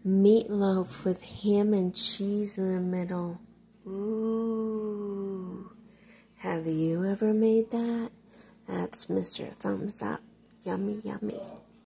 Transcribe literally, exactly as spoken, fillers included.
Meatloaf with ham and cheese in the middle. Ooh. Have you ever made that? That's Mister Thumbs Up. Yummy, yummy.